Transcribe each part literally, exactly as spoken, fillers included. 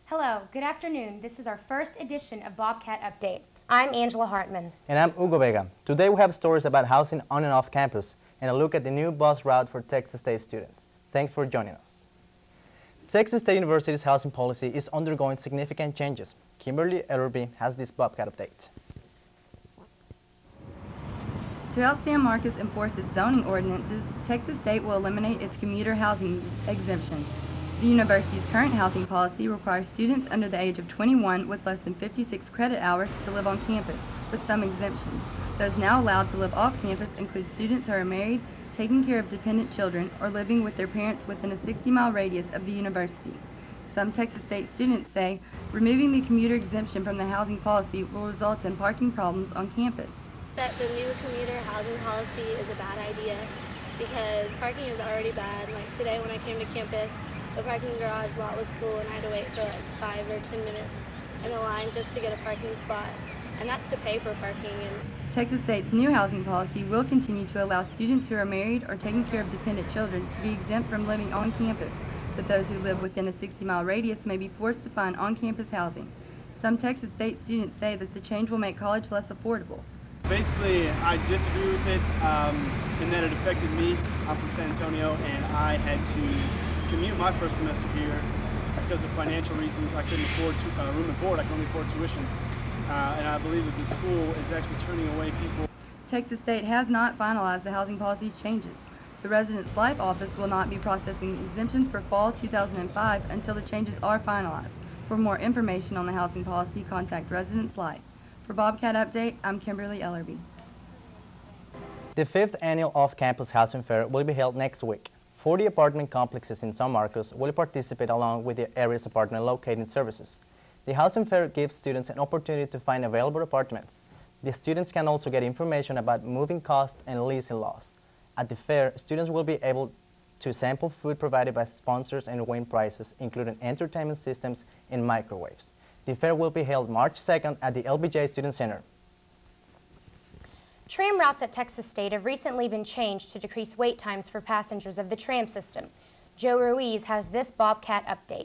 Hello, good afternoon. This is our first edition of Bobcat Update. I'm Angela Hartman. And I'm Hugo Vega. Today we have stories about housing on and off campus and a look at the new bus route for Texas State students. Thanks for joining us. Texas State University's housing policy is undergoing significant changes. Kimberly Ellerby has this Bobcat Update. To help San Marcos enforce its zoning ordinances, Texas State will eliminate its commuter housing exemption. The university's current housing policy requires students under the age of twenty-one with less than fifty-six credit hours to live on campus, with some exemptions. Those now allowed to live off campus include students who are married, taking care of dependent children, or living with their parents within a sixty mile radius of the university. Some Texas State students say removing the commuter exemption from the housing policy will result in parking problems on campus. That the new commuter housing policy is a bad idea because parking is already bad. Like today when I came to campus, the parking garage lot was full and I had to wait for like five or ten minutes in the line just to get a parking spot, and that's to pay for parking. And Texas State's new housing policy will continue to allow students who are married or taking care of dependent children to be exempt from living on campus, but those who live within a sixty mile radius may be forced to find on-campus housing. Some Texas State students say that the change will make college less affordable. Basically, I disagree with it um, in that it affected me. I'm from San Antonio, and I had to commute my first semester here because of financial reasons. I couldn't afford to, uh, room and board. I could only afford tuition. Uh, and I believe that the school is actually turning away people. Texas State has not finalized the housing policy changes. The Residence Life Office will not be processing exemptions for fall two thousand five until the changes are finalized. For more information on the housing policy, contact Residence Life. For Bobcat Update, I'm Kimberly Ellerby. The fifth annual off-campus housing fair will be held next week. forty apartment complexes in San Marcos will participate along with the area's apartment locating services. The housing fair gives students an opportunity to find available apartments. The students can also get information about moving costs and leasing laws. At the fair, students will be able to sample food provided by sponsors and win prizes, including entertainment systems and microwaves. The fair will be held March second at the L B J Student Center. Tram routes at Texas State have recently been changed to decrease wait times for passengers of the tram system. Joe Ruiz has this Bobcat Update.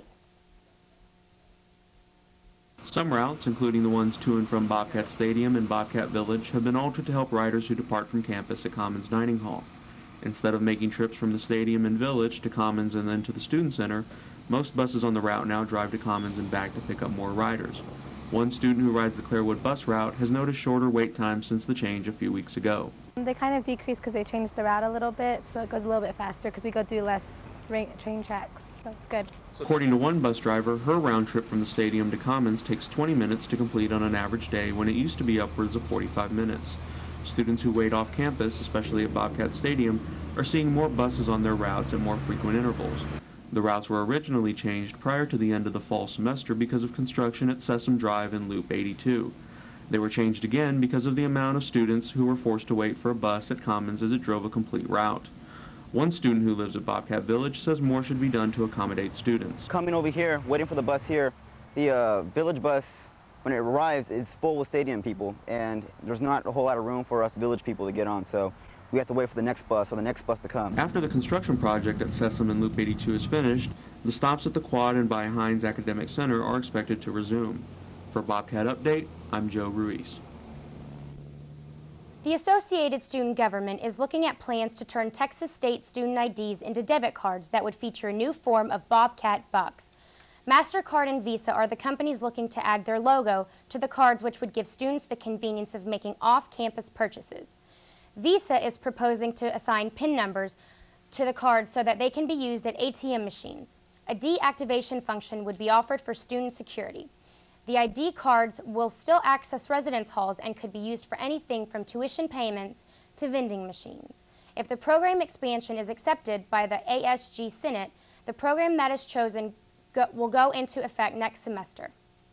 Some routes, including the ones to and from Bobcat Stadium and Bobcat Village, have been altered to help riders who depart from campus at Commons Dining Hall. Instead of making trips from the stadium and Village to Commons and then to the Student Center, most buses on the route now drive to Commons and back to pick up more riders. One student who rides the Clairwood bus route has noticed shorter wait times since the change a few weeks ago. They kind of decreased because they changed the route a little bit, so it goes a little bit faster because we go through less train tracks. That's good. According to one bus driver, her round trip from the stadium to Commons takes twenty minutes to complete on an average day when it used to be upwards of forty-five minutes. Students who wait off campus, especially at Bobcat Stadium, are seeing more buses on their routes at more frequent intervals. The routes were originally changed prior to the end of the fall semester because of construction at Sessom Drive and Loop eighty-two. They were changed again because of the amount of students who were forced to wait for a bus at Commons as it drove a complete route. One student who lives at Bobcat Village says more should be done to accommodate students. Coming over here, waiting for the bus here, the uh, Village bus, when it arrives, is full with stadium people, and there's not a whole lot of room for us Village people to get on, so we have to wait for the next bus or the next bus to come. After the construction project at Sessom and Loop eighty-two is finished, the stops at the Quad and by Hines Academic Center are expected to resume. For Bobcat Update, I'm Joe Ruiz. The Associated Student Government is looking at plans to turn Texas State student I Ds into debit cards that would feature a new form of Bobcat bucks. MasterCard and Visa are the companies looking to add their logo to the cards, which would give students the convenience of making off-campus purchases. Visa is proposing to assign PIN numbers to the cards so that they can be used at A T M machines. A deactivation function would be offered for student security. The I D cards will still access residence halls and could be used for anything from tuition payments to vending machines. If the program expansion is accepted by the A S G Senate, the program that is chosen go, will go into effect next semester.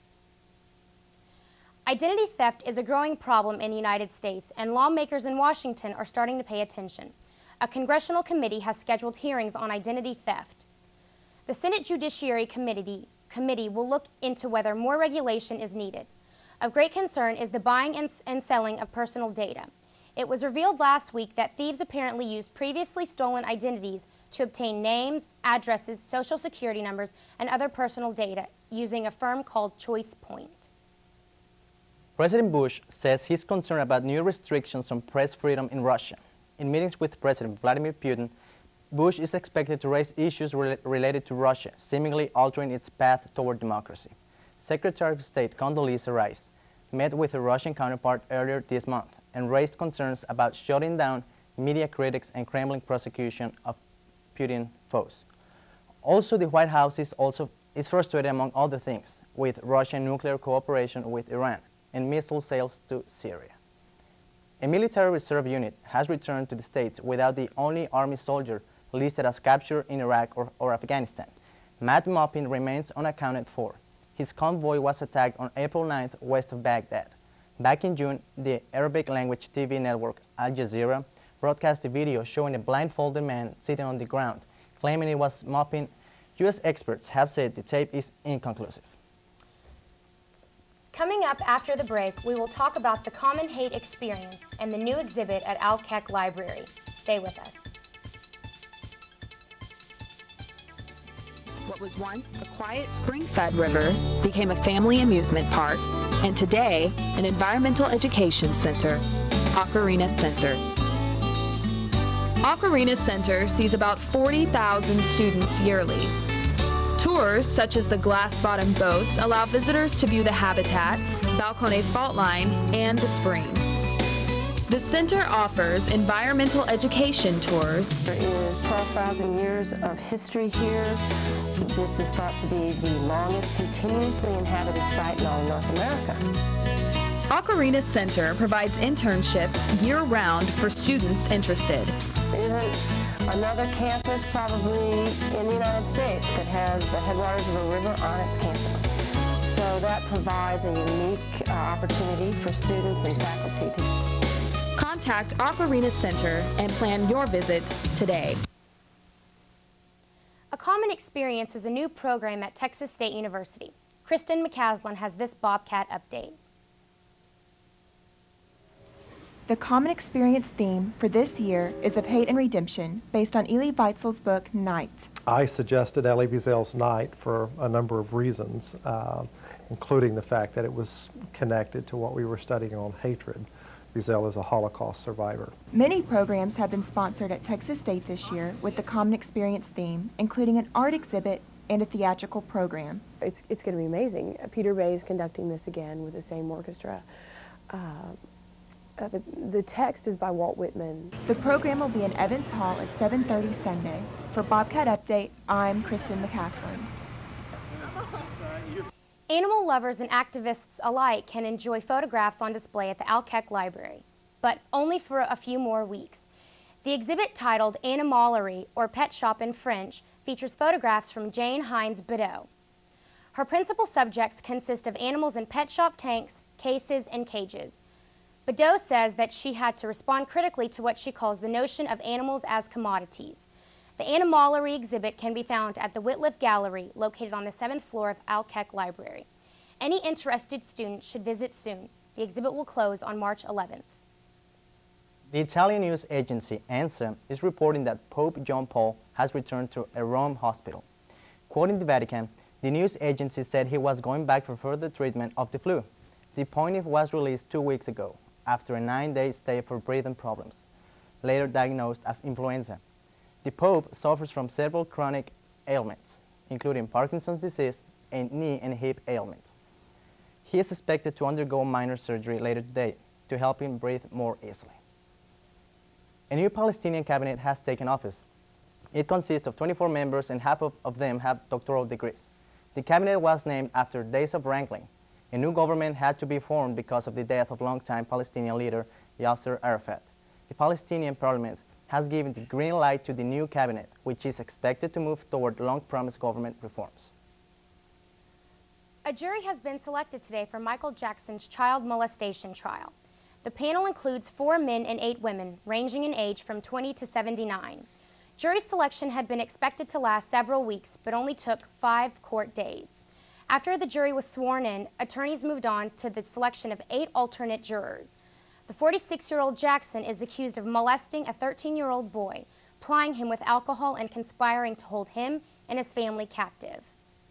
Identity theft is a growing problem in the United States, and lawmakers in Washington are starting to pay attention. A congressional committee has scheduled hearings on identity theft. The Senate Judiciary Committee, committee will look into whether more regulation is needed. Of great concern is the buying and, and selling of personal data. It was revealed last week that thieves apparently used previously stolen identities to obtain names, addresses, social security numbers, and other personal data using a firm called ChoicePoint. President Bush says he's concerned about new restrictions on press freedom in Russia. In meetings with President Vladimir Putin, Bush is expected to raise issues re related to Russia, seemingly altering its path toward democracy. Secretary of State Condoleezza Rice met with her Russian counterpart earlier this month and raised concerns about shutting down media critics and Kremlin prosecution of Putin foes. Also, the White House is also is frustrated, among other things, with Russian nuclear cooperation with Iran and missile sales to Syria. A military reserve unit has returned to the States without the only Army soldier listed as captured in Iraq or, or Afghanistan. Matt Maupin remains unaccounted for. His convoy was attacked on April ninth west of Baghdad. Back in June, the Arabic language T V network Al Jazeera broadcast a video showing a blindfolded man sitting on the ground, claiming it was Maupin. U S experts have said the tape is inconclusive. Coming up after the break, we will talk about the Common Hate Experience and the new exhibit at Al-Keck Library. Stay with us. What was once a quiet spring-fed river became a family amusement park, and today, an environmental education center, Ocarina Center. Ocarina Center sees about forty thousand students yearly. Tours, such as the glass-bottom boats, allow visitors to view the habitat, Balcones fault line, and the springs. The center offers environmental education tours. There is twelve thousand years of history here. This is thought to be the longest continuously inhabited site in all North America. Ocarina Center provides internships year-round for students interested. There isn't another campus probably in the United States that has the headwaters of a river on its campus. So that provides a unique uh, opportunity for students and faculty to contact Ocarina Center and plan your visit today. A Common Experience is a new program at Texas State University. Kristen McCaslin has this Bobcat update. The Common Experience theme for this year is of hate and redemption, based on Elie Wiesel's book, Night. I suggested Elie Wiesel's Night for a number of reasons, uh, including the fact that it was connected to what we were studying on hatred. Wiesel is a Holocaust survivor. Many programs have been sponsored at Texas State this year with the Common Experience theme, including an art exhibit and a theatrical program. It's, it's going to be amazing. Peter Bay is conducting this again with the same orchestra. Uh, Uh, the, the text is by Walt Whitman. The program will be in Evans Hall at seven thirty Sunday. For Bobcat Update, I'm Kristen McCaslin. Animal lovers and activists alike can enjoy photographs on display at the Al-Keck Library, but only for a few more weeks. The exhibit, titled Animalerie, or Pet Shop in French, features photographs from Jane Hines Beddoe. Her principal subjects consist of animals in pet shop tanks, cases, and cages. Beddoe says that she had to respond critically to what she calls the notion of animals as commodities. The Animalerie exhibit can be found at the Whitliff Gallery, located on the seventh floor of Al-Keck Library. Any interested student should visit soon. The exhibit will close on March eleventh. The Italian news agency ANSA is reporting that Pope John Paul has returned to a Rome hospital. Quoting the Vatican, the news agency said he was going back for further treatment of the flu. The pontiff was released two weeks ago after a nine-day stay for breathing problems, later diagnosed as influenza. The Pope suffers from several chronic ailments, including Parkinson's disease and knee and hip ailments. He is expected to undergo minor surgery later today to help him breathe more easily. A new Palestinian cabinet has taken office. It consists of twenty-four members, and half of, of them have doctoral degrees. The cabinet was named after days of wrangling. A new government had to be formed because of the death of longtime Palestinian leader Yasser Arafat. The Palestinian parliament has given the green light to the new cabinet, which is expected to move toward long-promised government reforms. A jury has been selected today for Michael Jackson's child molestation trial. The panel includes four men and eight women, ranging in age from twenty to seventy-nine. Jury selection had been expected to last several weeks, but only took five court days. After the jury was sworn in, attorneys moved on to the selection of eight alternate jurors. The forty-six-year-old Jackson is accused of molesting a thirteen-year-old boy. plying him with alcohol and conspiring to hold him and his family captive.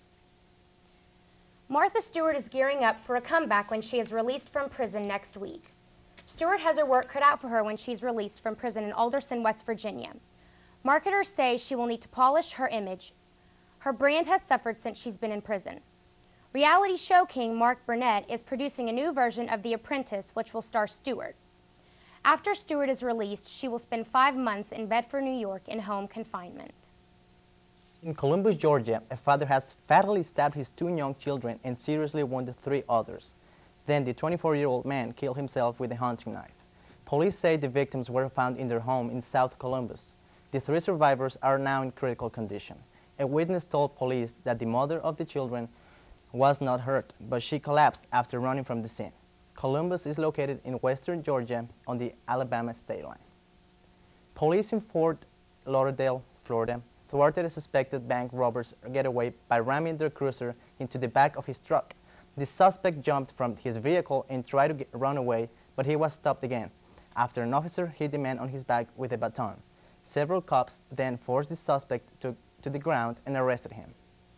Martha Stewart is gearing up for a comeback when she is released from prison next week. Stewart has her work cut out for her when she's released from prison in Alderson, West Virginia. Marketers say she will need to polish her image. Her brand has suffered since she's been in prison. Reality show king Mark Burnett is producing a new version of The Apprentice, which will star Stewart. After Stewart is released, she will spend five months in Bedford, New York in home confinement. In Columbus, Georgia, a father has fatally stabbed his two young children and seriously wounded three others. Then the twenty-four-year-old man killed himself with a hunting knife. Police say the victims were found in their home in South Columbus. The three survivors are now in critical condition. A witness told police that the mother of the children was not hurt, but she collapsed after running from the scene. Columbus is located in western Georgia on the Alabama state line. Police in Fort Lauderdale, Florida, thwarted a suspected bank robber's getaway by ramming their cruiser into the back of his truck. The suspect jumped from his vehicle and tried to get, run away, but he was stopped again after an officer hit the man on his back with a baton. Several cops then forced the suspect to, to the ground and arrested him.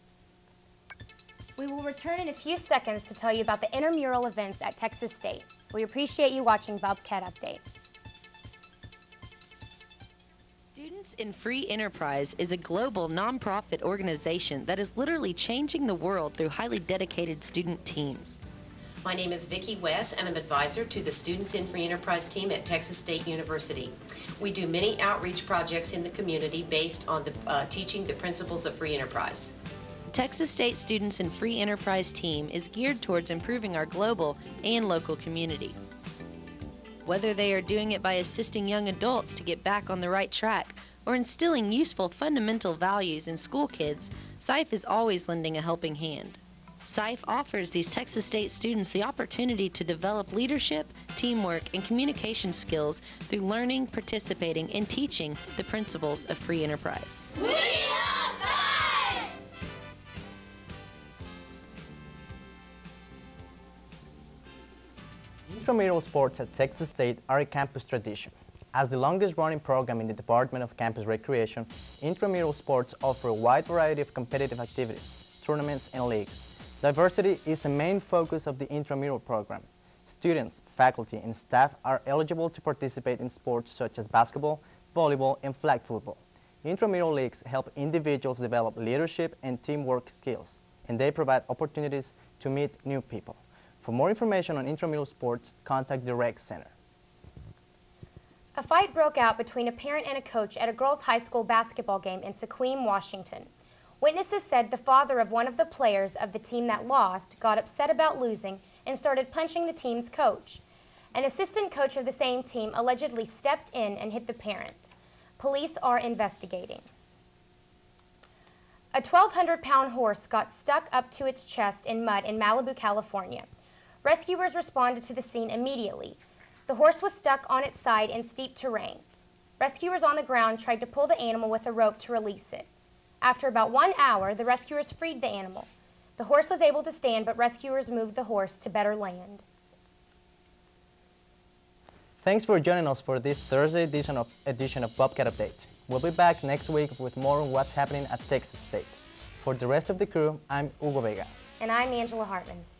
We will return in a few seconds to tell you about the intramural events at Texas State. We appreciate you watching Bobcat Update. Students in Free Enterprise is a global nonprofit organization that is literally changing the world through highly dedicated student teams. My name is Vicki West, and I'm advisor to the Students in Free Enterprise team at Texas State University. We do many outreach projects in the community based on the, uh, teaching the principles of free enterprise. Texas State Students in Free Enterprise team is geared towards improving our global and local community. Whether they are doing it by assisting young adults to get back on the right track or instilling useful fundamental values in school kids, S I F is always lending a helping hand. S I F offers these Texas State students the opportunity to develop leadership, teamwork, and communication skills through learning, participating, and teaching the principles of free enterprise. We love S I F! Intramural sports at Texas State are a campus tradition. As the longest-running program in the Department of Campus Recreation, intramural sports offer a wide variety of competitive activities, tournaments, and leagues. Diversity is a main focus of the intramural program. Students, faculty, and staff are eligible to participate in sports such as basketball, volleyball, and flag football. Intramural leagues help individuals develop leadership and teamwork skills, and they provide opportunities to meet new people. For more information on intramural sports, contact the Rec Center. A fight broke out between a parent and a coach at a girls' high school basketball game in Sequim, Washington. Witnesses said the father of one of the players of the team that lost got upset about losing and started punching the team's coach. An assistant coach of the same team allegedly stepped in and hit the parent. Police are investigating. A twelve hundred pound horse got stuck up to its chest in mud in Malibu, California. Rescuers responded to the scene immediately. The horse was stuck on its side in steep terrain. Rescuers on the ground tried to pull the animal with a rope to release it. After about one hour, the rescuers freed the animal. The horse was able to stand, but rescuers moved the horse to better land. Thanks for joining us for this Thursday edition of, edition of Bobcat Update. We'll be back next week with more on what's happening at Texas State. For the rest of the crew, I'm Hugo Vega. And I'm Angela Hartman.